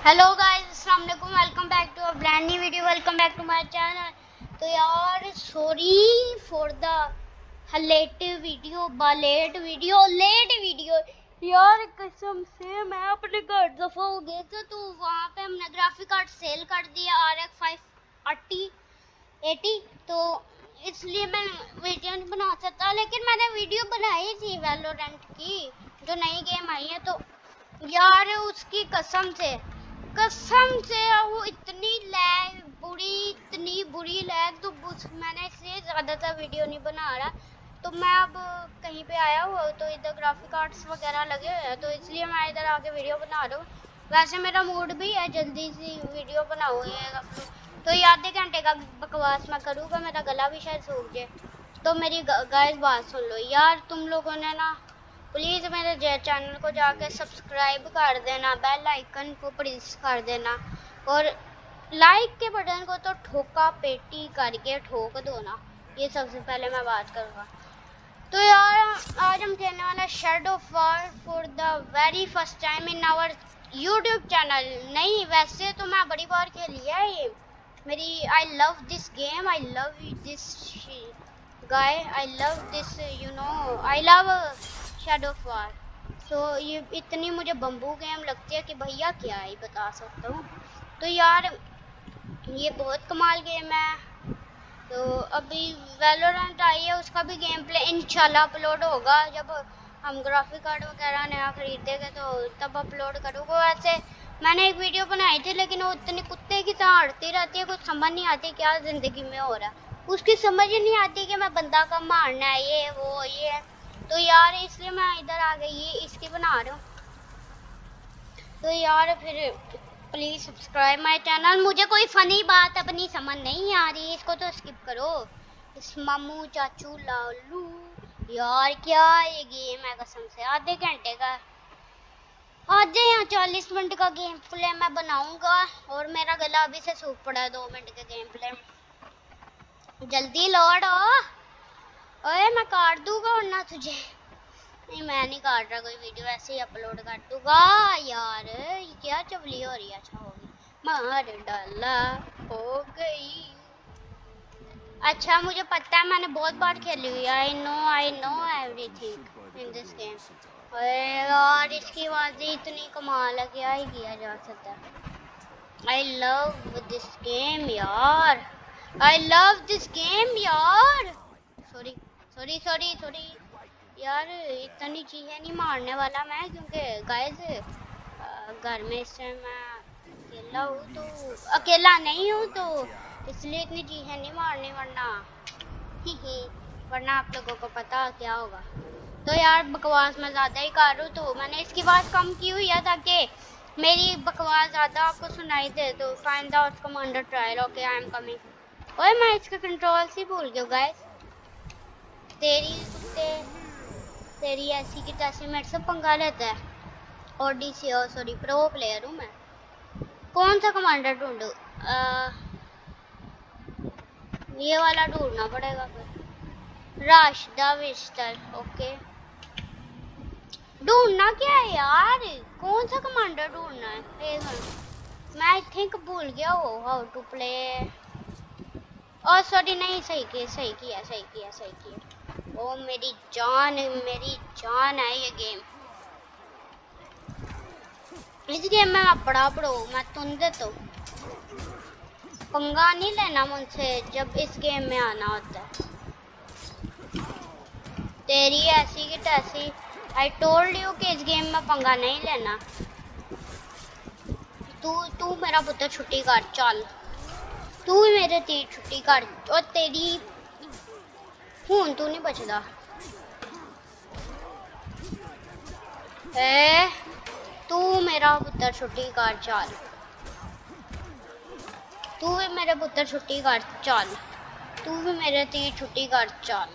Hello guys, अस्सलाम वालेकुम। Welcome back to a brand new video. Welcome back to my channel. तो यार sorry for the late video यार, कसम से मैं अपने घर दफा हो गए थे, तो वहाँ पे हमने ग्राफिक कार्ड सेल कर दिया RX 580, तो इसलिए मैं वीडियो नहीं बना सकता। लेकिन मैंने वीडियो बनाई थी वैलोरेंट की, जो नई गेम आई है। तो यार उसकी कसम से वो इतनी बुरी लैग, तो मैंने इसलिए ज़्यादातर वीडियो नहीं बना रहा। तो मैं अब कहीं पे आया हुआ, तो इधर ग्राफिक आर्ट्स वगैरह लगे हुए हैं, तो इसलिए मैं इधर आके वीडियो बना रहा हूँ। वैसे मेरा मूड भी है जल्दी सी वीडियो बनाऊँ तो ये आधे घंटे का बकवास मैं करूँगा, मेरा गला भी शायद सूख जाए। तो मेरी गाइस बात सुन लो यार, तुम लोगों ने ना प्लीज़ मेरे चैनल को जाके सब्सक्राइब कर देना, बेल आइकन को प्रेस कर देना, और लाइक के बटन को तो ठोका पेटी करके ठोक दो ना। ये सबसे पहले मैं बात करूँगा। तो यार आज हम खेलने वाला shadow of war for the very first time in our YouTube channel. नहीं, वैसे तो मैं बड़ी बार खेली है ये मेरी। I love this game, I love this guy, I love this, you know, I love shadow of war. So ये इतनी मुझे बम्बू गेम लगती है कि भैया क्या ही बता सकता हूँ। तो यार ये बहुत कमाल गेम है। तो अभी वैलोरेंट आई है, उसका भी गेम प्ले इंशाल्लाह अपलोड होगा। जब हम ग्राफिक कार्ड वगैरह नया खरीदेंगे तो तब अपलोड करूँगा। वैसे मैंने एक वीडियो बनाई थी, लेकिन वो इतनी कुत्ते की तरह हटती रहती है, कुछ समझ नहीं आती क्या ज़िंदगी में हो रहा है। उसकी समझ ही नहीं आती कि मैं बंदा का मारना है, ये वो ये है। तो यार इसलिए मैं इधर आ गई, ये इसकी बना रहा हूँ। तो यार फिर प्लीज़ सब्सक्राइब माय चैनल। मुझे कोई फ़नी बात अपनी समझ नहीं आ रही, इसको तो स्किप करो। इस मामू चाचू लालू, यार क्या ये गेम है, कसम से आधे घंटे का, आधे या 40 मिनट का गेम प्ले मैं बनाऊंगा। और मेरा गला अभी से सूख पड़ा है 2 मिनट के गेम प्ले में। जल्दी लौट हो, ओए मैं काट दूंगा वरना तुझे। नहीं, मैं नहीं काट रहा कोई वीडियो, ऐसे ही अपलोड कर दूंगा। यार ये क्या चवली हो रही है। अच्छा होगी, मार डाला हो गई। अच्छा मुझे पता है, मैंने बहुत बार खेली हुई। I know everything in this game. अरे यार इसकी आवाज़ें इतनी कमाल है, क्या ही किया जा सकता है। आई लव दिस गेम यार, आई लव दिस गेम यार। सॉरी सॉरी सॉरी सॉरी यार, इतनी चीज़ें नहीं मारने वाला मैं, क्योंकि गाइस घर में इस टाइम मैं अकेला हूँ, तो अकेला नहीं हूँ, तो इसलिए इतनी चीज़ें नहीं मारनी, वरना आप लोगों को पता क्या होगा। तो यार बकवास मैं ज़्यादा ही कर रहा हूँ, तो मैंने इसकी आवाज़ कम की हुई है ताकि मेरी बकवास ज़्यादा आपको सुनाई दे। तो find out commander trial, okay I am coming. ओए मैं इसका कंट्रोल से भूल गया गाइस। तेरी ऐसी की तैसी मेरे से पंगा लेता है। ओडीसी सॉरी प्रो प्लेयर हूँ मैं। कौन सा कमांडर ढूंढूं? ये वाला ढूंढना पड़ेगा फिर। रश द विस्टर, ओके। ढूंढना क्या है यार, कौन सा कमांडर ढूंढना है? मैं आई थिंक भूल गया वो हाउ टू प्ले। और सॉरी नहीं, सही किया। ओ मेरी जान है ये गेम। इस गेम में मैं बड़ा प्रो, मैं तुंदे तो पंगा नहीं लेना मुझसे जब इस गेम में आना होता है। तेरी ऐसी की तैसी, आई टोल्ड यू कि इस गेम में पंगा नहीं लेना। तू मेरा पुत्र छुट्टी कर, चल तू भी मेरे तीर छुट्टी कर। और तेरी खून तू नहीं बचदा। तू मेरा पुत्र छुट्टी कर, चल तू भी मेरे पुत्र छुट्टी कर, चल तू भी मेरे तीर छुट्टी कर, चल।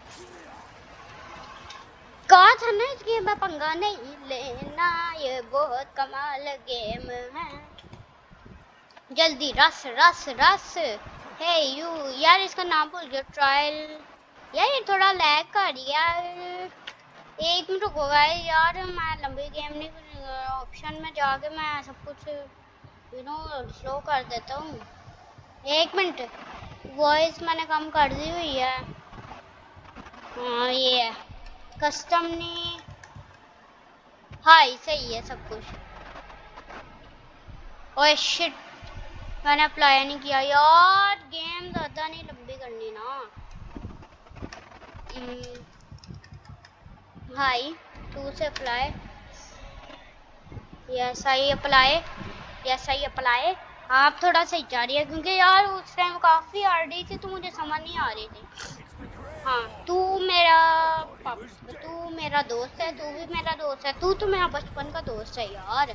कहा था ना इस गेम में पंगा नहीं लेना, ये बहुत कमाल गेम है। जल्दी रस रस रस। हे यू, यार इसका नाम भूल गया, ट्रायल। यार ये थोड़ा लैग कर रही है, एक मिनट रुको यार, मैं लंबी गेम नहीं, ऑप्शन में जाके मैं सब कुछ स्लो कर देता हूँ। 1 मिनट, वॉइस मैंने कम कर दी हुई है। हाँ ये है कस्टम ने। हाँ सही है सब कुछ। ओए शिट, मैंने अप्लाई नहीं किया यार। गेम ज़्यादा नहीं लंबी करनी ना। हाई 2 से apply. Yes I apply, yes I apply. आप थोड़ा सही जा रही है क्योंकि यार उस टाइम काफ़ी आ रही थी तो मुझे समझ नहीं आ रही थी। हाँ तू मेरा दोस्त है, तू भी मेरा दोस्त है, तू तो मेरा बचपन का दोस्त है यार।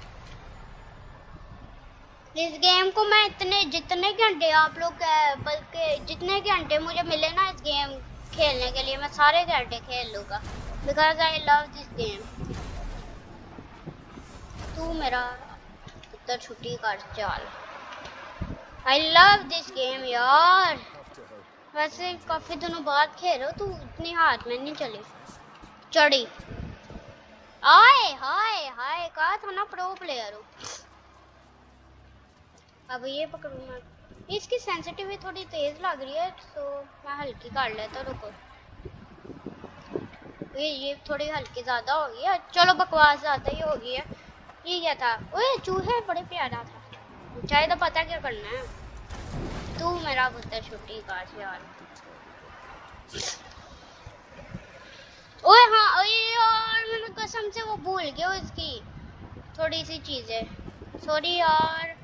इस गेम को मैं जितने घंटे आप लोग, बल्कि जितने घंटे मुझे मिले ना इस गेम खेलने के लिए, मैं सारे घंटे खेल लूँगा because I love this game. तू मेरा पुत्र छुट्टी कर चल। आई लव दिस गेम यार। वैसे काफ़ी दिनों बाद खेल रहे हो, तू इतनी हाथ में नहीं चली चढ़ी। आए हाय हाय, कहा था ना प्रो प्लेयर हो। अब ये पकड़ूँ मैं। इसकी सेंसिटिविटी थोड़ी तेज लग रही है तो मैं हल्की कर लेता। रुको, ये थोड़ी हल्की ज़्यादा हो गई है। चलो बकवास ज़्यादा ही हो गई है। ये क्या था? ओए चूहे बड़े प्यारा था। चाहे तो पता क्या करना है। तू मेरा पुत्र छुट्टी कर यार। ओए हाँ, ओए यार मैंने कसम से वो भूल गया इसकी थोड़ी सी चीज़ें। सॉरी यार।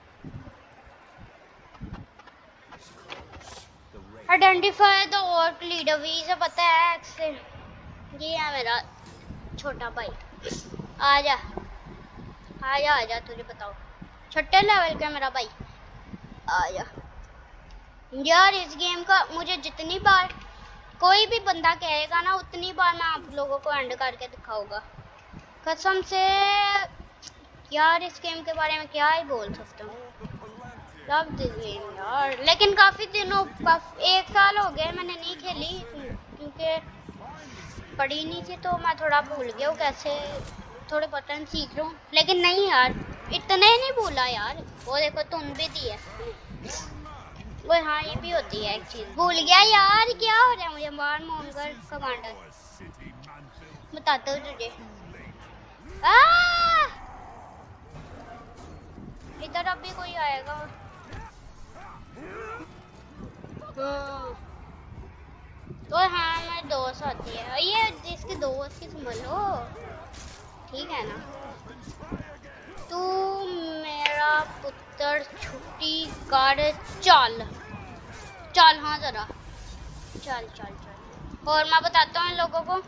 आइडेंटिफाई द ऑर्क लीडर, वी से पता है एक्स से। ये है मेरा छोटा भाई। आजा आजा आजा, तुझे बताओ छठे लेवल का मेरा भाई। आजा यार। इस गेम का मुझे जितनी बार कोई भी बंदा कहेगा ना उतनी बार मैं आप लोगों को एंड करके दिखाऊंगा कसम से यार। इस गेम के बारे में क्या ही बोल सकता हूँ। लव दिस गेम यार। लेकिन काफ़ी दिनों 1 साल हो गए मैंने नहीं खेली क्योंकि पढ़ी नहीं थी तो मैं थोड़ा भूल गया हूँ कैसे थोड़े बटन सीख लूँ। लेकिन नहीं यार, इतने नहीं भूला यार। वो देखो तुम भी दी है वो। हाँ ये भी होती है एक चीज़। भूल गया यार, क्या हो रहा है मुझे। मार मोनगर कमांडर बताता हूँ तुझे। इधर अब भी कोई आएगा। तो हाँ मेरे दोस्त आती है। ये जिसकी दोस्त की समझो, ठीक है ना। तू मेरा पुत्र छुट्टी कर चल चल। हाँ जरा चल चल चल। और मैं बताता हूँ इन लोगों को।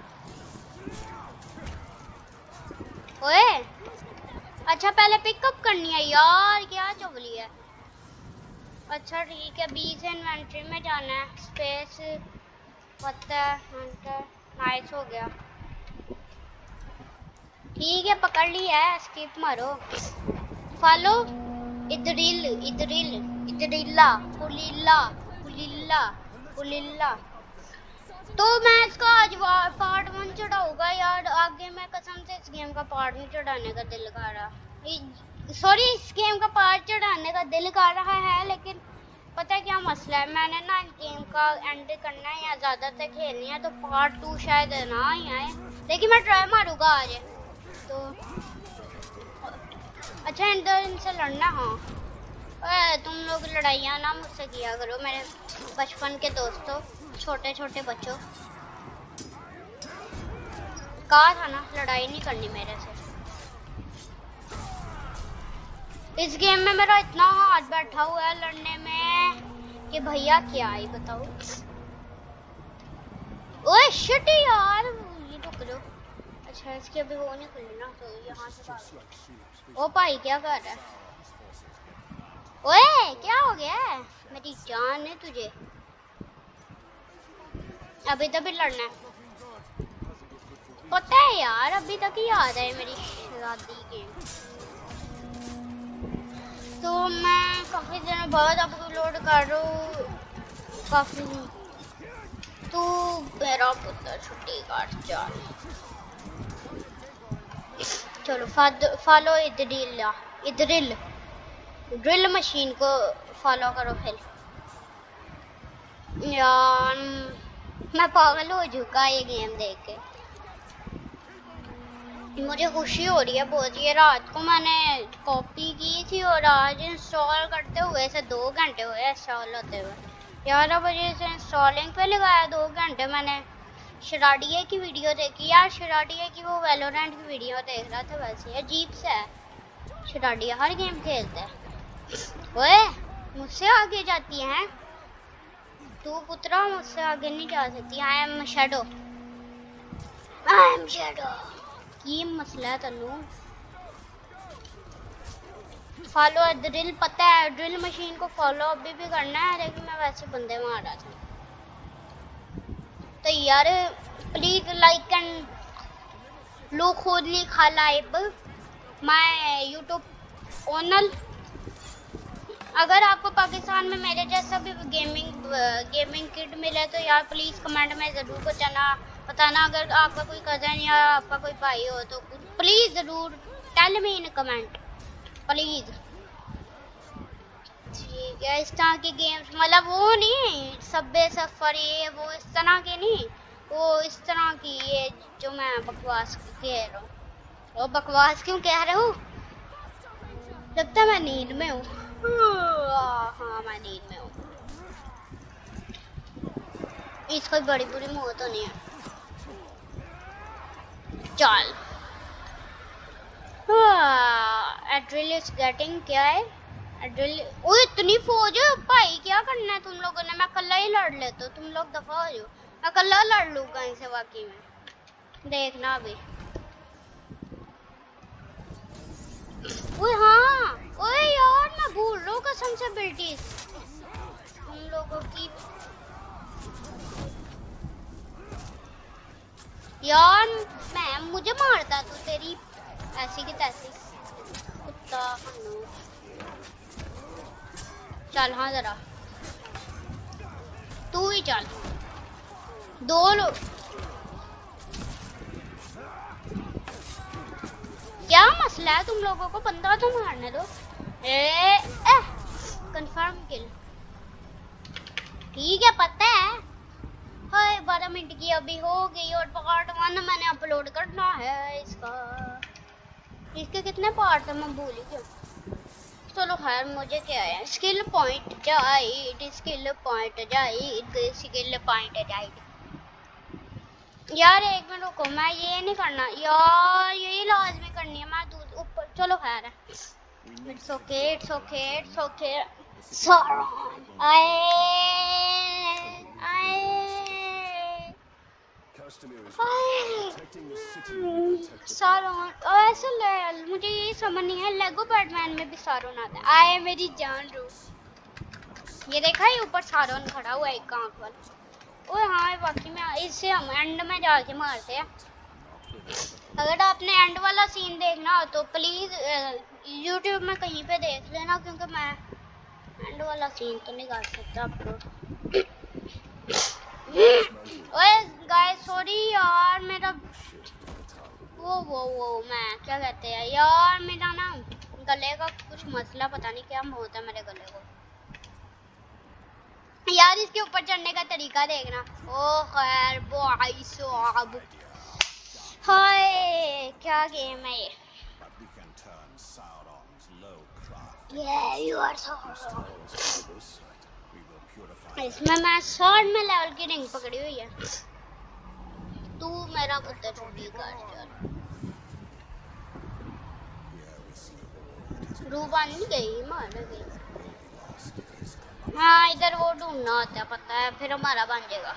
ओए अच्छा पहले पिकअप करनी है यार, क्या चुगली है। अच्छा ठीक है, 20 इन्वेंट्री में जाना है। स्पेस पता है हंटर। नाइस हो गया। ठीक है पकड़ लिया है। स्किप मारो। फॉलो इधरिल इधरिल इधरिल्ला पुलिल्ला पुलिल्ला पुलिल्ला। तो मैं इसका आज पार्ट 1 चढ़ाऊंगा यार। आगे मैं कसम से इस गेम का पार्ट नहीं चढ़ाने का दिल कर रहा। सॉरी, इस गेम का पार्ट चढ़ाने का दिल कर रहा है लेकिन पता है क्या मसला है। मैंने ना इस गेम का एंड करना है या ज़्यादातर खेलनी है तो पार्ट 2 शायद ना ही आए। लेकिन मैं ट्राई मारूंगा आज तो। अच्छा इनसे लड़ना। हाँ तुम लोग लड़ाइयाँ ना मुझसे किया करो मेरे बचपन के दोस्तों, छोटे छोटे बच्चों। कहा था ना लड़ाई नहीं करनी मेरे से। इस गेम में मेरा इतना हाथ बैठा हुआ है लड़ने में कि भैया क्या ही बताओ। ओए शिट यार, ये रुक जाओ। अच्छा इसकी अभी वो नहीं खुली ना तो यहाँ से भाग। ओ भाई क्या कर रहा है। ओए क्या हो गया है, मेरी जान है तुझे। अभी तक भी लड़ना है पता है यार। अभी तक ही याद है मेरी शादी के। तो मैं काफ़ी दिनों बाद अपलोड कर रहा हूँ काफ़ी। तू मेरा पुत्र छुट्टी काट चल। चलो फॉलो इधरिल इधरिल ड्रिल मशीन को फॉलो करो फिर। यार मैं पागल हो चुका ये गेम देख के, मुझे खुशी हो रही है बहुत। ये रात को मैंने कॉपी की थी और आज इंस्टॉल करते हुए से 2 घंटे हुए इंस्टॉल होते हुए। 11 बजे से इंस्टॉलिंग पे लगाया, 2 घंटे मैंने शराडिये की वीडियो देखी। यार शराडिये की वो वैलोरेंट की वीडियो देख रहा था। वैसे अजीब सा है, शराडिया हर गेम खेलता है। ओए मुझसे आगे जाती है तू पुत्रा, मुझसे आगे नहीं जा सकती। I am shadow, I am shadow. की मसला है तन्नू। फॉलो ड्रिल, पता है ड्रिल मशीन को फॉलो अभी भी करना है, लेकिन मैं वैसे बंदे मार रहा था। तो यार प्लीज लाइक एंड लो खुदली खालाइब माय यूट्यूब ओनल। अगर आपको पाकिस्तान में मेरे जैसा भी गेमिंग किट मिले तो यार प्लीज कमेंट में जरूर बताना। अगर आपका कोई कजन या आपका कोई भाई हो तो प्लीज जरूर tell me in comment please. ठीक है, इस तरह की गेम्स मतलब वो नहीं सबवे सफर ये वो इस तरह के नहीं, वो इस तरह की ये जो मैं बकवास कह रहा हूँ। वो बकवास क्यों कह रहे हूँ, लगता है मैं नींद में हूँ। हाँ मैं नींद में हूँ। इसको बड़ी बुरी मौत होनी है। चल एड्रिल इज गेटिंग, क्या है एड्रिल? ओ इतनी फौज है भाई, क्या करना है तुम लोगों ने? मैं कल्ला ही लड़ लेता, तुम लोग दफा हो जाओ। मैं कल्ला लड़ लूंगा इनसे वाकई में, देखना अभी। ओए हाँ, ओए यार मैं भूल रहा हूँ कसम से एबिलिटीज तुम लोगों की। यार मैं मुझे मारता तू, तेरी ऐसी की तैसी कुत्ता। चल हाँ जरा तू ही चल। 2 लोग क्या मसला है तुम लोगों को? बंदा तो मारने दो। कंफर्म किल, ठीक है पता है। हाय 12 मिनट की अभी हो गई और पार्ट 1 मैंने अपलोड करना है इसका। इसके कितने पार्ट है मैं भूल ही गया। चलो खैर मुझे क्या है, स्किल पॉइंट जाइड, स्किल पॉइंट जाइड, स्किल पॉइंट जाइड। यार एक मिनट रुको, मैं ये नहीं करना यार, यही लाजमी करनी है। मैं दूध ऊपर, चलो खैर है। It's okay it's okay it's okay. सारोन ऐसे मुझे ये समझ नहीं है, लेगो बैटमैन में भी सारोन आता है। आए मेरी जान रू, ये देखा है ऊपर सारोन खड़ा हुआ है एक आंख वाला। ओए हाँ वाकई में इससे हम एंड में जाके मारते हैं। अगर आपने एंड वाला सीन देखना हो तो प्लीज यूट्यूब में कहीं पे देख लेना, क्योंकि मैं एंड वाला सीन तो नहीं कर सकता अपलोड। ओए गाइस सॉरी यार, मेरा वो मैं क्या कहते हैं यार, मेरा ना गले का कुछ मसला, पता नहीं क्या होता है मेरे गले को। यार इसके ऊपर चढ़ने का तरीका देखना। ओ खैर भाई साहब, हाय क्या गेम है ये। You are so इसमें मैं 100 में लेवल की रिंग पकड़ी हुई है। तू मेरा कुत्ता चोटी कर चल। रू बन गई, मार गई। हाँ इधर वो ढूंढना होता है पता है, फिर हमारा बन जाएगा।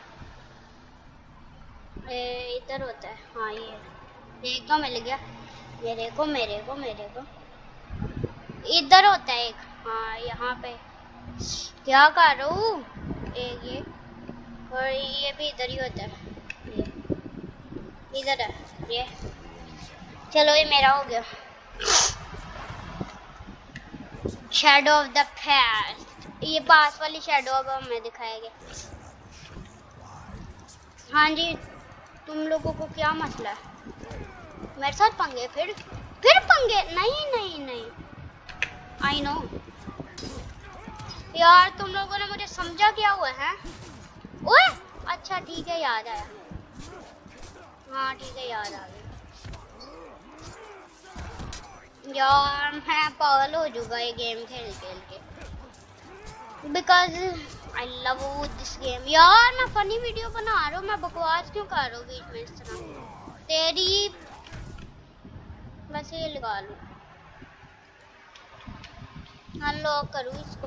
इधर होता है, हाँ ये एक तो मिल गया मेरे को इधर होता है एक। हाँ यहाँ पे क्या कर रहा हूँ, एक ये और ये भी इधर ही होता है, ये इधर है ये। चलो ये मेरा हो गया। शैडो ऑफ द पास्ट, ये पास वाली शैडो अब हमें दिखाया गया। हाँ जी तुम लोगों को क्या मसला है मेरे साथ? पंगे फिर पंगे? नहीं आई नो यार, तुम लोगों ने मुझे समझा क्या हुआ है? ओए अच्छा ठीक है, याद आया। हाँ ठीक है, याद आ गया। यार मैं पागल हो जाऊंगा ये गेम खेल खेल के, because I love this game. यार मैं फनी वीडियो बना रहा हूँ, मैं बकवास क्यों कर रहा हूँ बीच में इस तरह? तेरी वैसे ये लगा लूँ, अनलॉक करूँ इसको।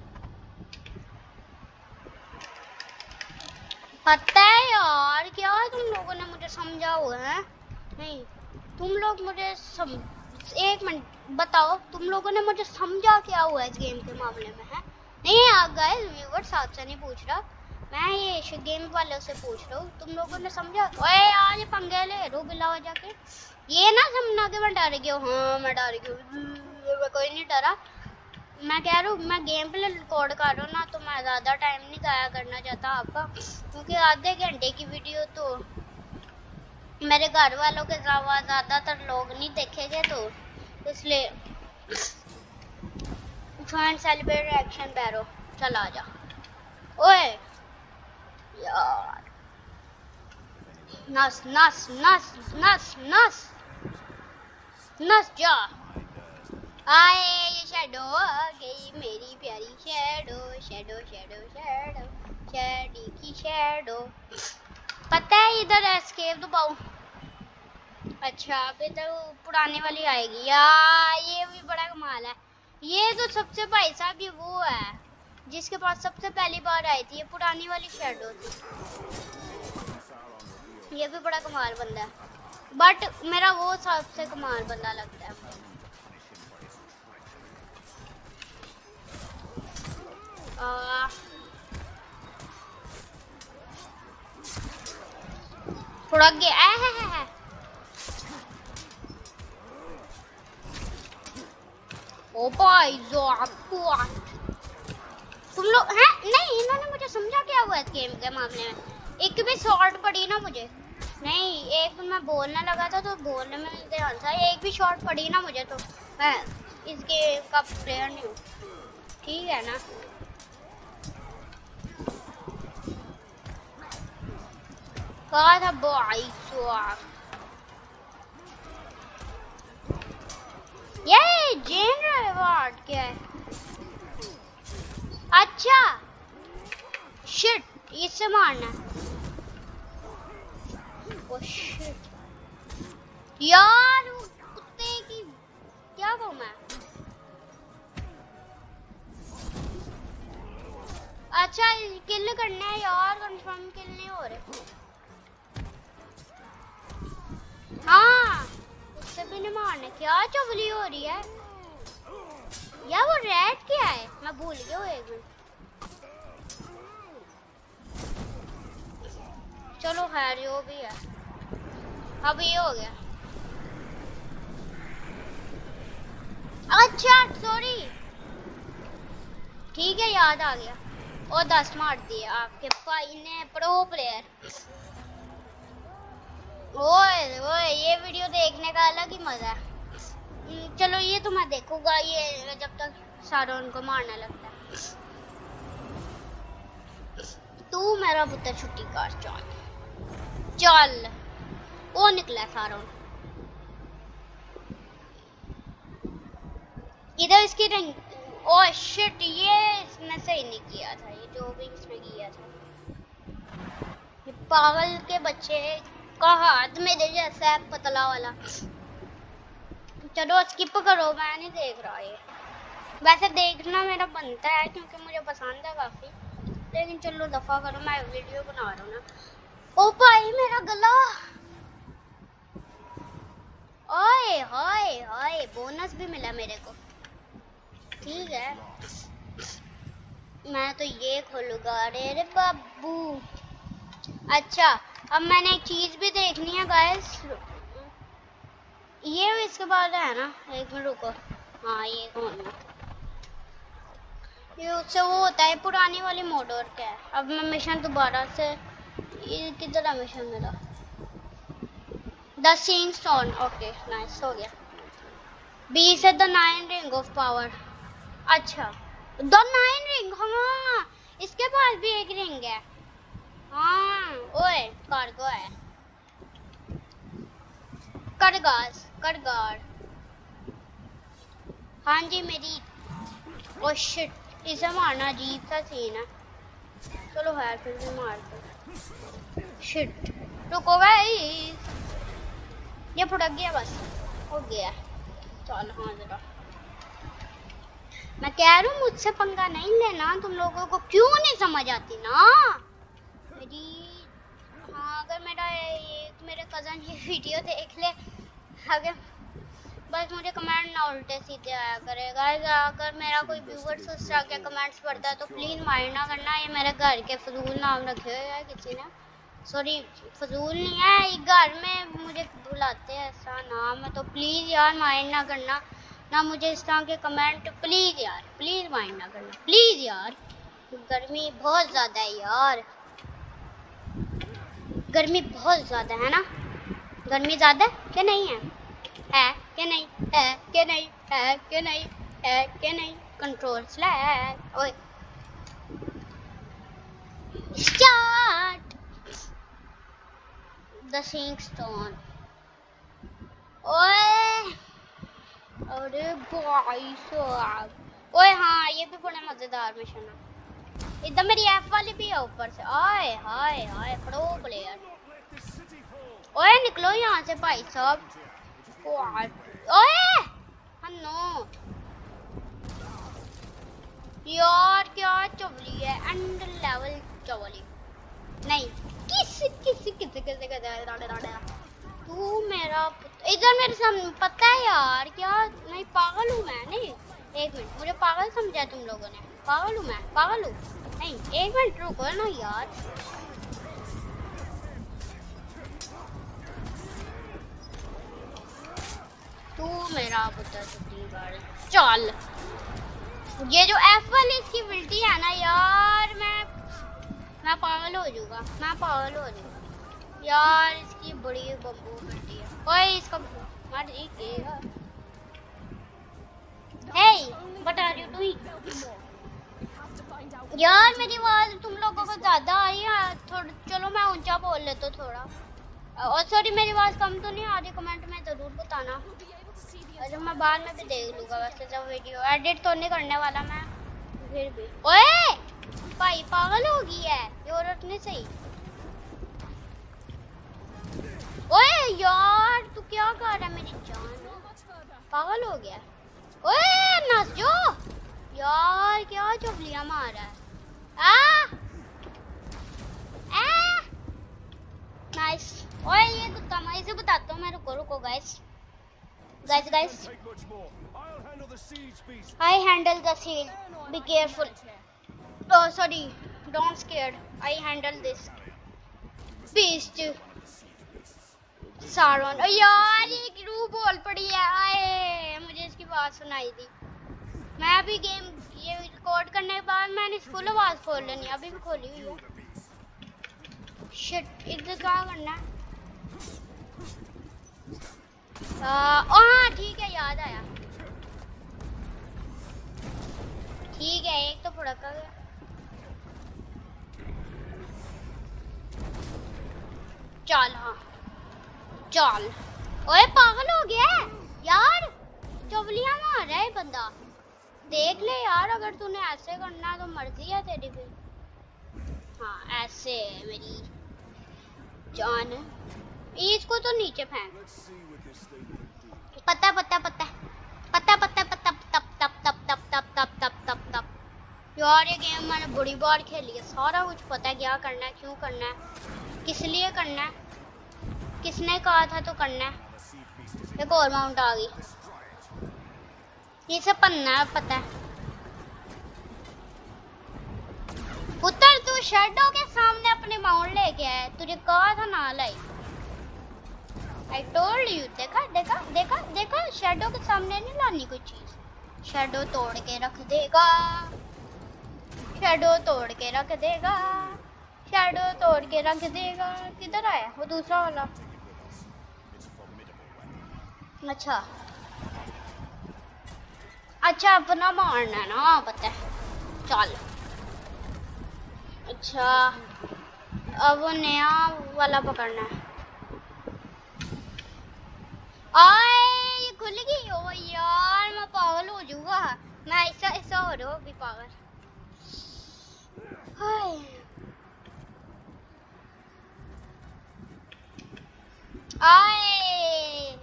पता है यार क्या तुम लोगों ने मुझे समझा हुआ है? नहीं तुम लोग मुझे एक मिनट बताओ, तुम लोगों ने मुझे समझा क्या हुआ इस गेम के मामले में है? नहीं आप गाइस व्यूअर्स आपसे नहीं पूछ रहा मैं, ये गेम वालों से पूछ रहा हूँ। तुम लोगों ने समझा? ओए यार ये पंगे ले रो बिला जाके, ये ना समझना कि मैं डर गया हूँ। हाँ मैं डर गया हूँ, कोई नहीं डरा। मैं कह रहा हूँ मैं गेम प्ले रिकॉर्ड कर रहा हूँ ना, तो मैं ज़्यादा टाइम नहीं ज़ाया करना चाहता आपका, क्योंकि आधे घंटे की वीडियो तो मेरे घर वालों के अलावा ज़्यादातर लोग नहीं देखेंगे, तो इसलिए ज्वाइन सेलिब्रेट एक्शन पैरो चल आ जा। ओए यार नस नस नस नस नस नस जा। आए ये शैडो आ गई मेरी प्यारी shadow, shadow shadow shadow shady की शैडो। पता है इधर एस्केप दबाऊं? अच्छा अभी तो पुराने वाली आएगी यार, ये भी बड़ा कमाल है। ये तो सबसे भाई साहब ये वो है जिसके पास सबसे पहली बार आई थी, ये पुरानी वाली शैडो थी। ये भी बड़ा कमाल बंदा है, बट मेरा वो सबसे कमाल बंदा लगता है। थोड़ा गया है। ओ भाई तुम लोग हैं? नहीं इन्होंने मुझे समझा क्या हुआ इस गेम के मामले में? एक भी शॉट पड़ी ना मुझे, नहीं एक मैं बोलने लगा था तो बोलने में ध्यान था, एक भी शॉट पड़ी ना मुझे तो मैं इस गेम का प्लेयर नहीं हूँ, ठीक है ना? कहा था भाई ये जेन रिवॉर्ड क्या है? अच्छा शिट इससे मारना है। ओ शिट यार कुत्ते की क्या कहूँ मैं? अच्छा किल करना है यार, कंफर्म किल नहीं हो रहे। हाँ उससे भी नहीं मारने, क्या चुगली हो रही है यार? वो रेड क्या है मैं भूल गया हूँ एक मिनट। चलो खैर जो भी है, अब ये हो गया। अच्छा सॉरी ठीक है याद आ गया। और 10 मार दिए आपके भाई ने, प्रो प्लेयर। ओए ओए ये वीडियो देखने का अलग ही मजा है। चलो ये तो मैं देखूंगा ये जब तक सारोन को मारने लगता है। तू मेरा पुत्र छुट्टी कर चल चल। वो निकला सारोन इधर इसकी रंग। ओह शिट ये इसने सही नहीं किया था, ये जो भी इसने किया था। ये पागल के बच्चे का हाथ मेरे जैसा है पतला वाला। चलो स्किप करो मैं नहीं देख रहा ये, वैसे देखना मेरा बनता है क्योंकि मुझे पसंद है काफी, लेकिन चलो दफा करो मैं वीडियो बना रहा हूँ ना। ओ भाई मेरा गला, ओए हाय हाय बोनस भी मिला मेरे को, ठीक है मैं तो ये खोलूंगा। अरे बाबू अच्छा अब मैंने एक चीज भी देखनी है गाइस, ये इसके बाद है ना, एक मिनट रुको। हाँ ये कौन है? ये उससे वो होता है पुरानी वाली मोटर क्या है। अब मैं मिशन दोबारा से, ये किधर है मिशन मेरा? The seeing stone, okay nice हो गया। 20 है द 9 रिंग ऑफ पावर। अच्छा द 9 रिंग, हाँ इसके पास भी एक रिंग है। हाँ ओए कार्गो है, करगास करगार। हाँ जी मेरी, ओ शिट इसे मारना अजीब सा सीन है। चलो है फिर भी मारते। शिट रुको गाइस, ये फुटक गया बस, हो गया। चल हाँ जरा, मैं कह रहा हूँ मुझसे पंगा नहीं लेना, तुम लोगों को क्यों नहीं समझ आती ना मेरी। हाँ अगर मेरे कज़न ये वीडियो देख ले, अगर बस मुझे कमेंट ना उल्टे सीधे आया करेगा। अगर मेरा कोई व्यूवर्स उस तरह के कमेंट्स पढ़ता है तो प्लीज़ माइंड ना करना, ये मेरे घर के फजूल नाम रखे हुए हैं किसी ने। सॉरी फजूल नहीं है, ये घर में मुझे बुलाते हैं ऐसा नाम है, तो प्लीज़ यार माइंड ना करना ना मुझे इस तरह के कमेंट, प्लीज़ यार प्लीज़ माइंड ना करना प्लीज़ यार। गर्मी बहुत ज़्यादा है यार, गर्मी बहुत ज़्यादा है ना, गर्मी ज़्यादा क्या नहीं है क्या नहीं है क्या नहीं है क्या नहीं है क्या नहीं। कंट्रोल स्लैश ओए स्टार्ट द सिंक स्टोन। ओए अरे भाई साहब, ओए हाँ ये भी बड़ा मजेदार मिशन है। इधर मेरी एफ वाली भी है ऊपर से। आए हाय हाय प्रो प्लेयर। ओए निकलो यहाँ से भाई साहब। ओए नो यार क्या चवली है, एंड लेवल चवली नहीं तू मेरा इधर मेरे सामने पता है यार क्या, नहीं पागल हूँ मैं नहीं। एक मिनट, मुझे पागल समझा तुम लोगों ने, पागल हूँ मैं, पागल हूँ नहीं। एक मिनट रुको ना यार, तू मेरा पुत्र छुट्टी कर। चल ये जो एफ वाली इसकी विल्टी है ना यार, मैं पागल हो जाऊंगा, मैं पागल हो जाऊंगा यार, इसकी बड़ी बम्बू विल्टी है। ओए इसका मार देगा। Hey what are you doing यार, मेरी आवाज तुम लोगों को ज्यादा आई है थोड़ा, चलो मैं ऊंचा बोल लेता हूँ थोड़ा। और सॉरी मेरी आवाज कम तो नहीं आ रही, कमेंट में जरूर बताना। अच्छा मैं बाद में भी देख लूंगा, वैसे जब वीडियो एडिट तो नहीं करने वाला मैं फिर भी। ओए भाई पागल हो गई है ये औरत नहीं सही। ओए यार तू क्या कर रहा है मेरी जान, पागल हो गया। ओए नस जो यार क्या चुगलियां मार रहा है। नाइस। ओए ये कुत्ता मैं इसे बताता हूँ मैं, रुको रुको guys guys I handle the seal, be careful, oh sorry don't scared, I handle this beast Sauron। यार ये क्यों बोल पड़ी है, आए मुझे इसकी बात सुनाई दी। मैं अभी गेम ये रिकॉर्ड करने के बाद मैंने फुल आवाज खोल लेनी, अभी भी खोली हुई है। शिट इधर क्या करना है, हाँ ठीक है याद आया, ठीक है एक तो फड़क गया। चल हाँ चल। ओए पागल हो गया है यार, चवलियां मार रहा है बंदा, देख ले यार अगर तूने ऐसे करना तो मर्जी है तेरी फिर। हाँ ऐसे मेरी जान, इसको तो नीचे फेंक। पता पता पता पता पता पता तप तप तप तप तप तप तप तप तप। यार ये गेम मैंने बड़ी बार खेली है, सारा कुछ पता है क्या करना है, क्यों करना है, किस लिए करना है, किसने कहा था तो करना है। एक और माउंट आ गई, ये सब पन्ना है पता है। पुत्र तू शैडो के सामने अपने माउंट लेके आया, तुझे कहा था ना लाई। I told you, देखा देखा देखा देखा, शैडो के सामने नहीं लानी कोई चीज, शैडो तोड़ के रख देगा, शैडो तोड़ के रख देगा, शैडो तोड़ के रख देगा। किधर आया वो दूसरा वाला, अच्छा अच्छा अपना मारना है ना, पता है। चल अच्छा अब वो नया वाला पकड़ना है। आए ये खुल गई। ओ यार मैं पागल हो जाऊंगा, मैं ऐसा ऐसा हो रहा हूँ अभी पागल। हाय आए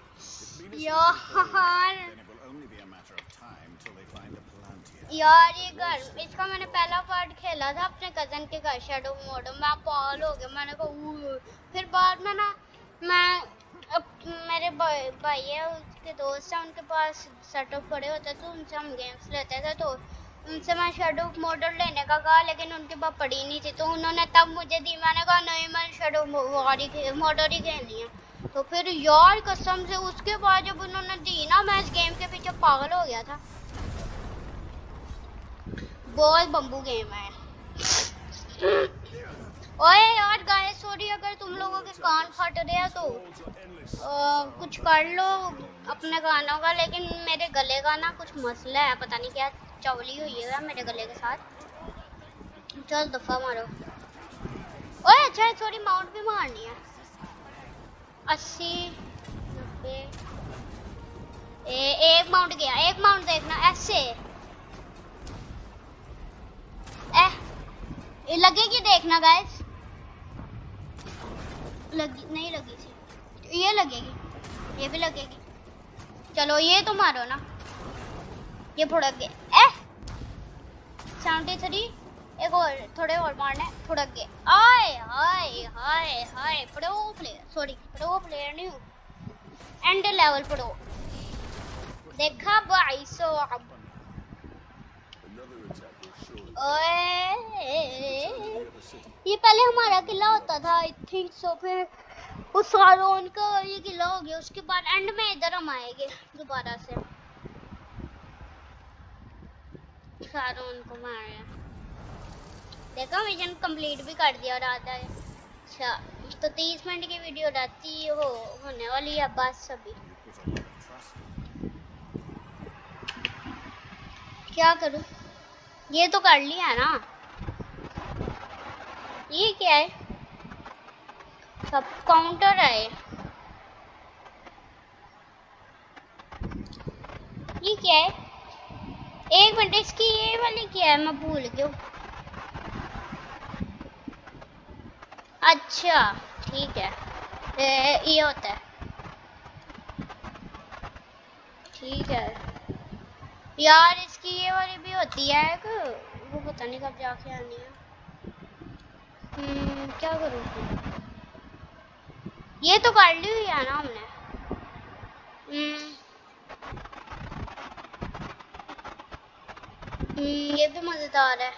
यार ये घर इसका मैंने पहला पार्ट खेला था अपने कजन के घर शैडो मोड में, मैं पागल हो गया। मैंने कहा फिर बाद में ना मैं मेरे भाई है उसके दोस्त है, उनके पास सेटअप पड़े होते तो उनसे हम गेम्स लेते थे, तो उनसे मैं शेडो मॉडल लेने का कहा लेकिन उनके पास पड़ी नहीं थी, तो उन्होंने तब मुझे दी। मैंने कहा नहीं मैं शेडो मॉडल ही खेलनी है। तो फिर यार कसम से उसके बाद जब उन्होंने दी ना, मैं इस गेम के पीछे पागल हो गया था। बहुत बम्बू गेम है। ओए यार गाइस सॉरी अगर तुम लोगों के कान फट रहे हैं तो कुछ कर लो अपने कानों का, लेकिन मेरे गले का ना कुछ मसला है, पता नहीं क्या चवली हुई है मेरे गले के साथ। चल दफा मारो। ओए अच्छा सॉरी माउंट भी मारनी है। 80 90 एक माउंट गया, एक माउंट देखना ऐसे लगेगी देखना गाइस। नहीं लगी थी, ये लगेगी, ये भी लगेगी। चलो ये तो मारो ना, ये फुड़क गए। 73 एक और थोड़े और मारने, फुड़क गए। आए hi hi hi pro player, sorry pro player नहीं हूँ, एंड लेवल प्रो। देखा भाई साहब। ये पहले हमारा किला होता था आई थिंक सो, फिर उस सारोन का ये किला हो गया, उसके बाद एंड में इधर हम आएंगे दोबारा से। सारोन को मारा, देखा मिशन कंप्लीट भी कर दिया रात है। अच्छा तो 30 मिनट की वीडियो रहती होने वाली है बस अभी। क्या करूं, ये तो कर लिया ना। ये क्या है, सब काउंटर है। ये क्या है, एक मिनट इसकी ये वाली क्या है, मैं भूल गया। अच्छा ठीक है ये होता है, ठीक है यार। इसकी ये वाली भी होती है वो पता नहीं कब जाके आनी है। क्या करूँ, ये तो कर ली हुई है ना हमने। ये भी मजेदार है।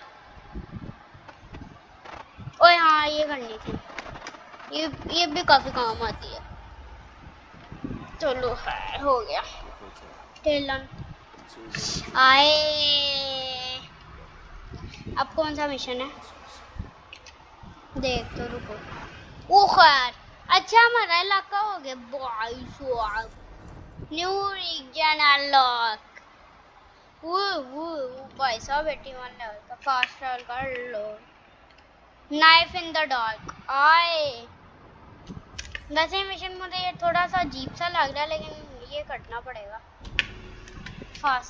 ओए हाँ ये करनी थी, ये भी काफी काम आती है। चलो हो गया। टेलन आए, अब कौन सा मिशन है देख तो रुको। ओ खैर अच्छा हमारा इलाका हो गया भाई साहब, न्यू रीजन अनलॉक। वो भाई साहब 81 लेवल का फास्ट ट्रैवल कर लो। नाइफ इन द डार्क आए। वैसे मिशन मुझे ये थोड़ा सा अजीब सा लग रहा है, लेकिन ये करना पड़ेगा। फास्ट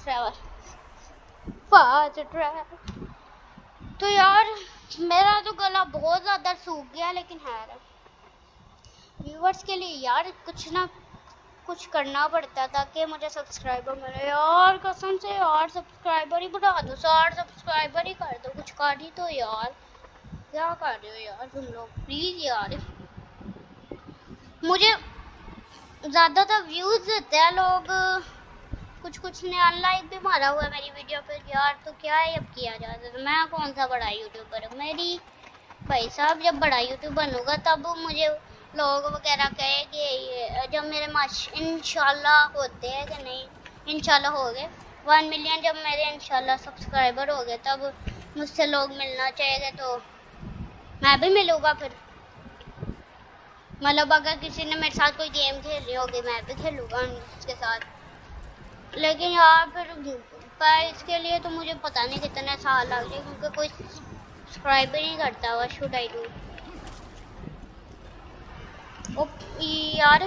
ट्रैवल तो यार मेरा तो गला बहुत ज्यादा सूख गया, लेकिन है व्यूवर्स के लिए यार कुछ ना कुछ करना पड़ता ताकि मुझे सब्सक्राइबर मिले यार। कसम से यार सब्सक्राइबर ही बढ़ा दो, 60 सब्सक्राइबर ही कर दो, कुछ कर ही तो यार। क्या कर रहे हो यार तुम लोग, प्लीज यार। मुझे ज्यादातर व्यूज देते हैं लोग, कुछ ने अनलाइक भी मारा हुआ है मेरी वीडियो पे यार, तो क्या है अब किया जाता है। मैं कौन सा बड़ा यूट्यूबर हूँ, मेरी भाई साहब जब बड़ा यूट्यूब बनूंगा तब मुझे लोग वगैरह कहेंगे, जब मेरे इंशाल्लाह होते हैं कि नहीं, इंशाल्लाह हो गए 1 मिलियन, जब मेरे इंशाल्लाह सब्सक्राइबर हो गए तब मुझसे लोग मिलना चाहेंगे, तो मैं भी मिलूंगा फिर। मतलब अगर किसी ने मेरे साथ कोई गेम खेल रही होगी मैं भी खेलूंगा उसके साथ। लेकिन यार फिर पर इसके लिए तो मुझे पता नहीं कितने साल लग जाए, क्योंकि कोई सब्सक्राइब ही नहीं करता। What should I do? ओ यार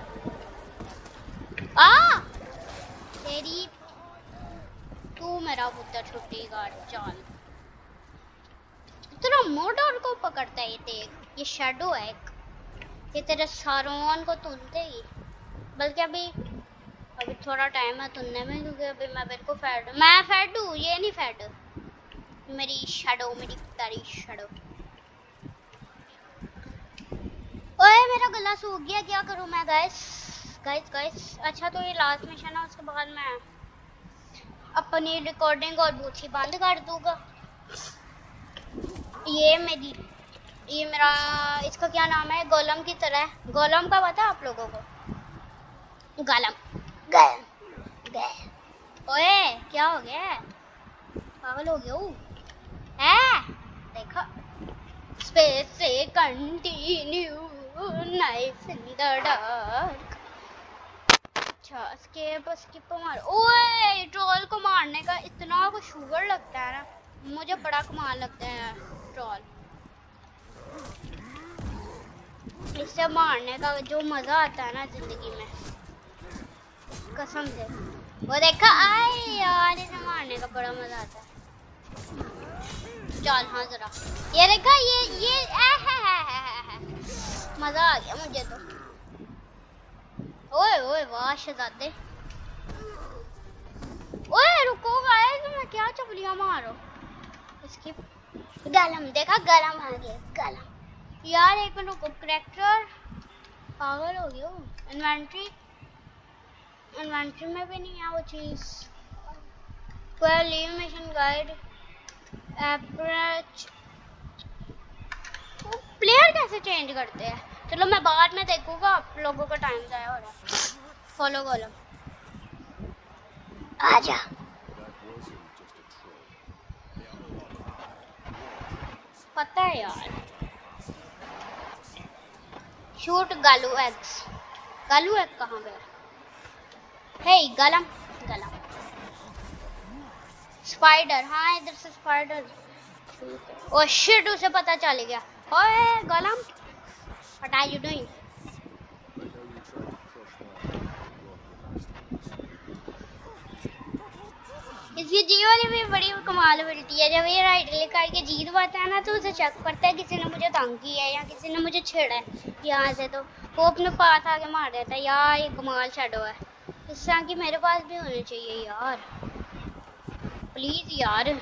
तेरी, तू मेरा पुत्र छुट्टी गार्ड चाल। तेरा मोटर को पकड़ता है ये, देख ये शैडो है एक, ये तेरे सारोन को तुलते ही। बल्कि अभी थोड़ा टाइम है तुलने में, क्योंकि अभी मैं बिल्कुल मैं फेड हूँ, ये नहीं फेड मेरी शैडो, मेरी प्यारी शैडो। ओए मेरा गला सूख गया, क्या करूं मैं गाइस? अच्छा तो ये लास्ट मिशन है, उसके बाद मैं अपनी रिकॉर्डिंग और बूथी बंद कर दूंगा। ये मेरा इसका क्या नाम है, गोलम की तरह। गोलम का पता आप लोगों को? गोलम ओए क्या हो गया, पागल हो गया हूँ है? देखो स्पेस से continue knife in the dark. अच्छा स्किप मार। ओए ट्रोल को मारने का इतना कुछ शुगर लगता है ना, मुझे बड़ा कमाल लगता है ट्रोल। इससे मारने का जो मजा आता है ना जिंदगी में, कसम से। वो देखा आए यार, इसे मारने का बड़ा मजा आता है। चल हाँ जरा ये देखा, ये मजा आ गया मुझे तो। ओए ओए वाह शहजादे, ओए रुको गाइस, मैं क्या चपलियां मारो। इसकी गलम देखा, गलम आ गया गलम। यार एक मिनट रुको, करैक्टर पागल हो गया। इन्वेंट्री में भी नहीं है वो चीज। Leave mission guide approach, player कैसे चेंज करते हैं? चलो मैं बाद में देखूंगा, आप लोगों का टाइम जाया हो रहा है। फॉलो गोलम आजा। पता है यार, शूट गालू एग्स। गालू एग कहाँ गया? हे गलम स्पाइडर, हाँ इधर से स्पाइडर। ओ शिट, उसे पता चल गया। ओए गलम व्हाट आर यू डूइंग? इसकी जी वाली भी बड़ी कमाल एबिलिटी है। जब ये राइट क्लिक करके जीत पाता है ना, तो उसे चेक करता है किसी ने मुझे तंग किया है या किसी ने मुझे छेड़ा है यहाँ से, तो वो अपने पास आके मार देता है। यार ये कमाल शैडो है, इस तरह की मेरे पास भी होनी चाहिए यार, प्लीज यार।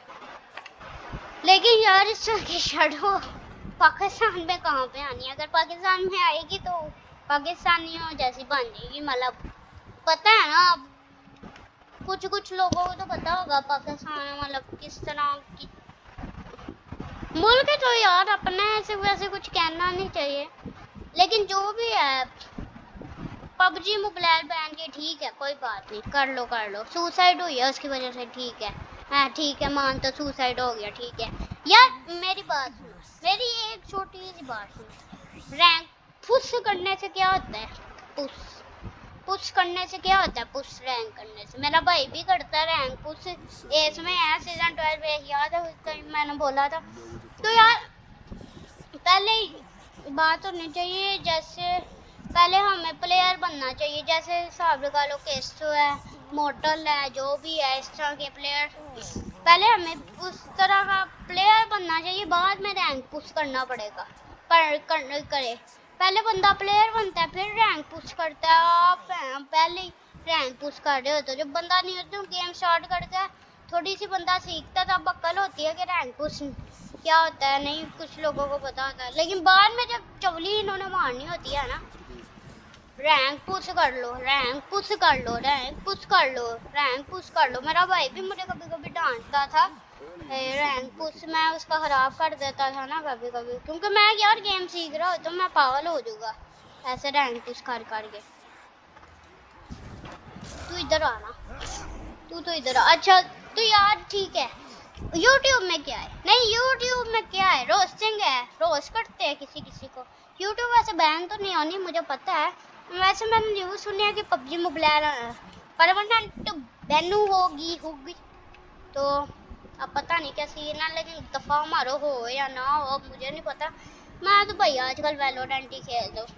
लेकिन यार इस तरह की शैडो पाकिस्तान में कहाँ पे आनी है? अगर पाकिस्तान में आएगी तो पाकिस्तानियों जैसी बन जाएगी। मतलब पता है ना, कुछ लोगों को तो पता होगा पाकिस्तान मतलब किस तरह की मुल्क है। तो यार अपने ऐसे वैसे कुछ कहना नहीं चाहिए, लेकिन जो भी है पबजी मोबाइल बैन के ठीक है, कोई बात नहीं, कर लो। सुसाइड हुई है उसकी वजह से, ठीक है हाँ ठीक है, मान तो सुसाइड हो गया, ठीक है। यार मेरी बात सुनो, मेरी एक छोटी सी बात सुनो। रैंक पुश करने से क्या होता है? पुश करने से क्या होता है? पुश रैंक करने से। मेरा भाई भी करता है रैंक पुश, इसमें है सीजन 12 याद है, उस टाइम मैंने बोला था। तो यार पहले बात होनी चाहिए, जैसे पहले हमें प्लेयर बनना चाहिए। जैसे हिसाब लगा लो केस्टो है, मोटल है, जो भी है इस तरह के प्लेयर, पहले हमें उस तरह का प्लेयर बनना चाहिए, बाद में रैंक पुश करना पड़ेगा। करे पहले बंदा प्लेयर बनता है, फिर रैंक पुश करता है। आप पहले रैंक पुश कर रहे हो, तो जब बंदा नहीं होता गेम स्टार्ट करता है, थोड़ी सी बंदा सीखता है, तब अक्ल होती है कि रैंक पुश क्या होता है। नहीं कुछ लोगों को पता होता है, लेकिन बाद में जब चवली इन्होंने मारनी होती है ना, रैंक पुश कर लो, रैंक पुश कर लो, रैंक पुश कर लो, रैंक पुश कर लो। मेरा भाई भी मुझे कभी कभी डांटता था, रैंक पुश मैं उसका खराब कर देता था ना कभी कभी, क्योंकि मैं यार गेम सीख रहा हूँ, तो मैं पागल हो जाऊंगा ऐसे रैंक पुश कर करके। तू इधर आना, तू तो इधर आ। अच्छा तो यार ठीक है, YouTube में क्या है? नहीं YouTube में क्या है, रोस्टिंग है, रोस्ट करते हैं किसी किसी को। YouTube वैसे बैन तो नहीं होनी, मुझे पता है। वैसे मैंने न्यूज़ सुनी है कि पबजी मोबाइल परमानेंट बैन होगी तो अब पता नहीं क्या सीन है, लेकिन दफा मारो हो या ना हो मुझे नहीं पता। मैं तो भैया आजकल वैलोरेंट ही खेल दो।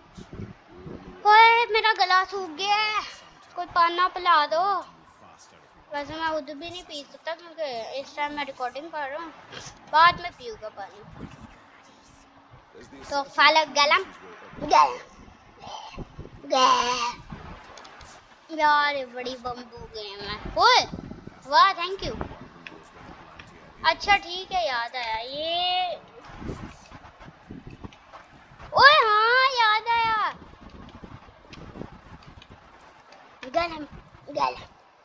कोई मेरा गला सूख गया है, कोई पाना पिला दो। वैसे मैं खुद भी नहीं पी सकता क्योंकि इस टाइम मैं रिकॉर्डिंग कर रहा हूँ, बाद में पीऊंगा पानी। तो फालक गलम यार बड़ी बम्बू गेम है। ओए वाह थैंक यू। अच्छा ठीक है याद आया ये। ओए हाँ याद आया। गलम गलम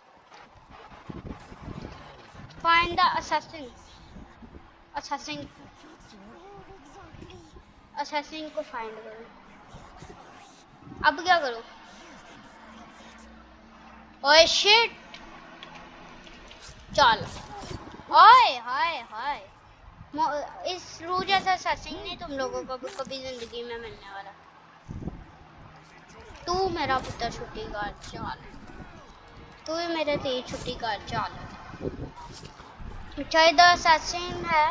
फाइंड द असैसिन। असैसिन को फाइंड करो। अब क्या करूं? ओए शिट चल। ओए हाय हाय इस रू जैसा असैसिन नहीं तुम लोगों को कभी जिंदगी में मिलने वाला। तू मेरा पुत्र छुट्टी कर चल, तू ही मेरे तेरी छुट्टी कर चल। शायद असैसिन है।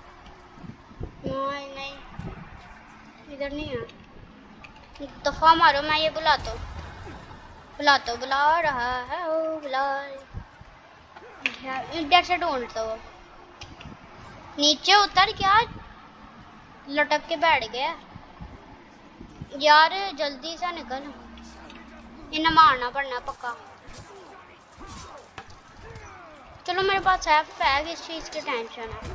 नहीं इधर नहीं है। दफा मारो, मैं ये बुला रहा है। ओ बुला इधर से ढूंढ दो। नीचे उतर, क्या लटक के बैठ गया यार? जल्दी से निकल, इन्हें मारना पड़ना पक्का। चलो मेरे पास एफ है, किस चीज की टेंशन है।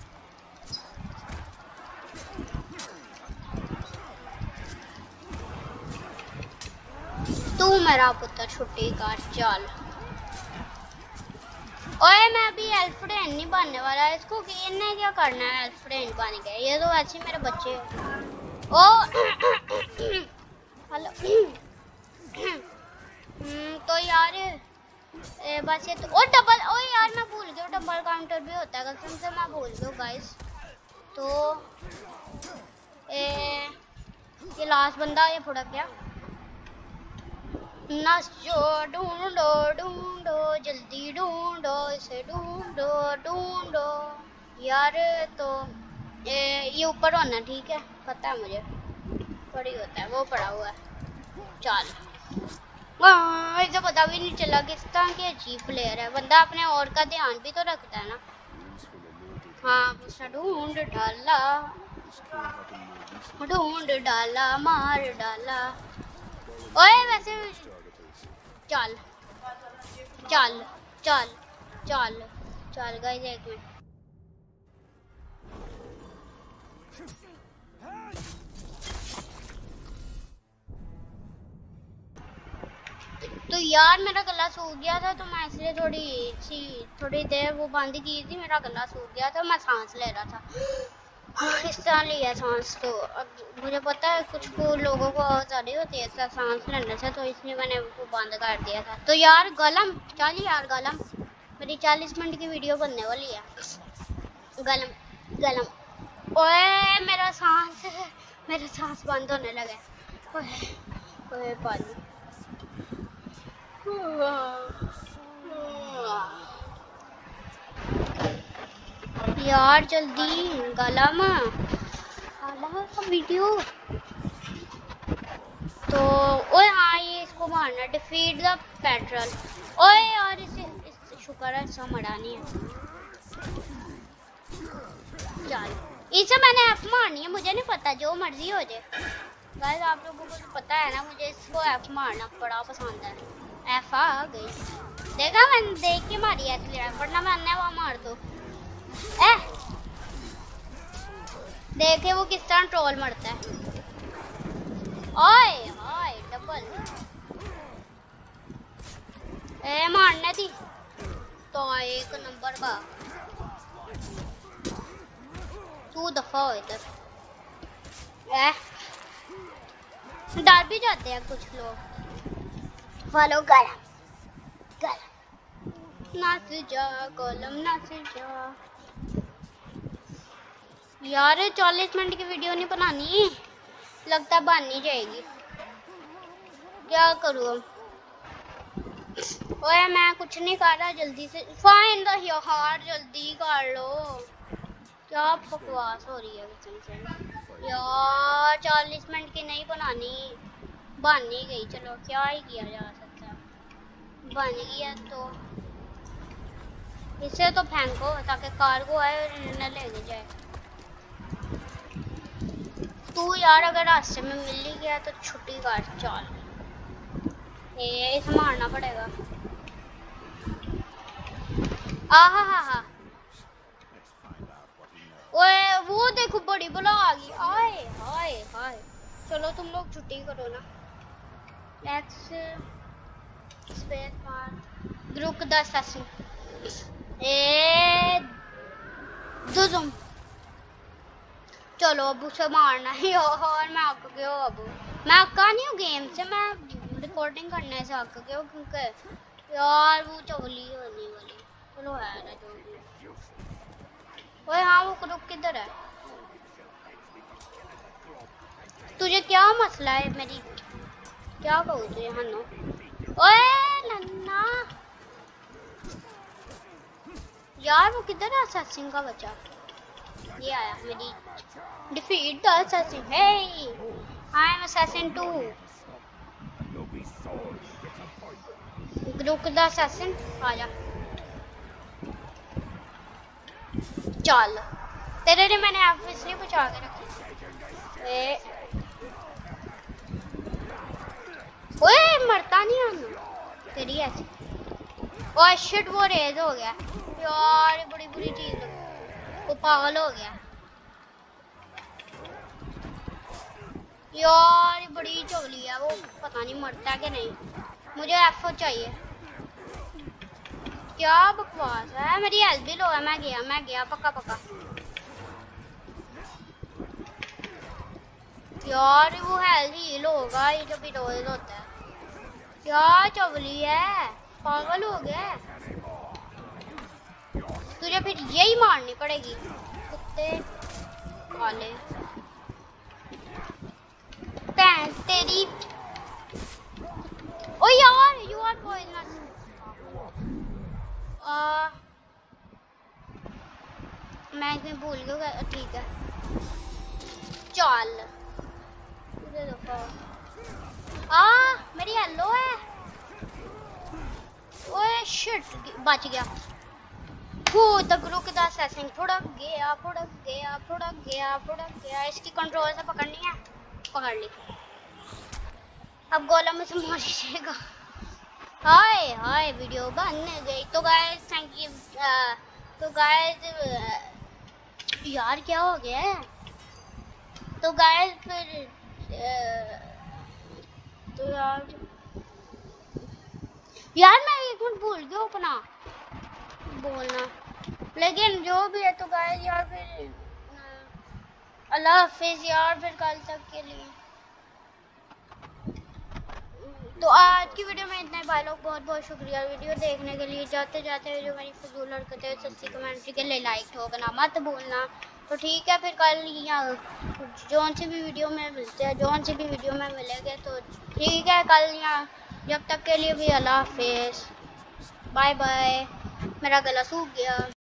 तू मेरा पुत्र छुट्टी कर चल। ओए मैं अभी एल्फ्रेंड नहीं बनने वाला इसको, कि इन्हें क्या करना है एल्फ्रेंड बन गए, ये तो ऐसे मेरे बच्चे। ओ हेलो तो यार बस ये तो। ओ डबल, ओ यार मैं भूल गया डबल काउंटर भी होता है, कसम से मैं भूल गया गाइस। तो ये लास्ट बंदा ये फुड़क गया। नचो ढूंढो जल्दी ढूंढो इसे, ढूंढो यार। तो ये ऊपर होना, ठीक है पता है मुझे, पड़ी होता है वो पड़ा हुआ है। चल इसे पता भी नहीं चला किस तरह के अजीब प्लेयर है। बंदा अपने और का ध्यान भी तो रखता है ना। हाँ ढूंढ डाला मार डाला। ओए वैसे चल गाइस एक मिनट। तो यार मेरा गला सूख गया था, तो मैं इसलिए थोड़ी देर वो बंद की थी। मेरा गला सूख गया था, मैं सांस ले रहा था। इस तरह लिया सांस। तो अब मुझे पता है कुछ लोगों को आवाज आ रही होती है ऐसा सांस लेने से, तो इसलिए मैंने वो बंद कर दिया था। तो यार गलम चल यार गलम, मेरी 40 मिनट की वीडियो बनने वाली है। गलम ओए मेरा सांस बंद होने लगा। ओए पानी यार जल्दी गलम वीडियो। तो ओए हाँ ये इसको मारना, डिफीट द पेट्रोल। ओए यार इसे शुक्र है इसका मरा नहीं है। चल इसे मैंने एफ मारनी है, मुझे नहीं पता जो मर्जी हो जाए। गाइस आप लोगों को तो पता है ना, मुझे इसको एफ मारना बड़ा पसंद है। एफ आ गई, देखा मैंने देख के मारी है इसलिए, वरना मैंने वहाँ मार दो। देखे वो किस तरह ट्रोल मरता है। ओए हाय डबल मारने थी तो एक नंबर का। तू दफा हो इधर। डर भी जाते हैं कुछ लोग। फॉलो गलम नाच जा गलम नाच जा। यार 40 मिनट की वीडियो नहीं बनानी, लगता बन नहीं जाएगी। क्या करूँ ओए मैं कुछ नहीं कर रहा, जल्दी से फाइंड द यार, जल्दी कर लो। क्या बकवास हो रही है कसम से यार, 40 मिनट की नहीं बनानी, बन नहीं गई। चलो क्या ही किया जा सकता है, बन गया तो इसे तो फेंको ताकि कार्गो आए और इन्हें लेके जाए। तू यार अगर रास्ते में मिल ही गया तो छुट्टी कर, चल इसे मारना पड़ेगा। आहा हा हा, ओए वो देखो बड़ी बला आ गई, आए हाय हाय। चलो तुम लोग छुट्टी करो ना। लेट्स स्पेस मार ग्रुप 10 ए दुजुम। चलो अब उसे मारना है यार, मैं अक गया हूँ। अब मैं अक्का नहीं हूँ गेम से, मैं रिकॉर्डिंग करने से अक गया हूँ क्योंकि यार वो चवली होने वाली। चलो है ना जो भी। ओए हाँ वो ग्रुप किधर है? तुझे क्या मसला है मेरी, क्या कहूँ तुझे हन्नो? ओए नन्ना यार वो किधर है असैसिन का बच्चा? ये आया मेरी defeat the assassin. Hey I am assassin 2 group the assassin. आजा चल, तेरे लिए मैंने आप इसलिए बचा के रखी। ओए मरता नहीं हम तेरी ऐसी। ओए शिट वो रेज हो गया यार, ये बड़ी बुरी चीज है, वो पागल हो गया यार, ये बड़ी चोली है, वो पता नहीं मरता कि नहीं। मुझे एफओ चाहिए। क्या बकवास है, मेरी हेल्थ भी लो है। मैं गया पक्का पक्का यार, वो हेल्थ हील होगा ये जब भी रोज होता है। क्या चवली है, पागल हो गया। तुझे फिर यही मारनी पड़ेगी कुत्ते वाले, भैंस तेरी। ओ यार यू आर पॉइजनस। मैं इतने भूल गया। ठीक है चल देखो। मेरी येलो है। ओए शिट बच गया। द ग्रुप द असैसिन फुड़क गया फुड़क गया फुड़क गया फुड़क गया। इसकी कंट्रोल से पकड़नी है, पकड़ ली। अब गोलम में से मर जाएगा। हाय हाय वीडियो बन गई। तो गाइस थैंक यू। तो गाइस यार क्या हो गया है? तो गाइस फिर तो यार मैं एक मिनट भूल गया अपना बोलना, लेकिन जो भी है तो गाइस यार फिर अल्लाह हाफिज यार, फिर कल तक के लिए। तो आज की वीडियो में इतना ही भाई लोग, बहुत बहुत शुक्रिया वीडियो देखने के लिए। जाते जाते जो मेरी फजूल हरकतें है सस्ती कमेंट्री के लिए लाइक ठोकना मत भूलना। तो ठीक है फिर कल यहाँ जौन सी भी वीडियो में मिलते हैं, जौन सी भी वीडियो में मिलेंगे तो ठीक है कल यहाँ। जब तक के लिए भी अल्लाह हाफिज, बाय बाय। मेरा गला सूख गया।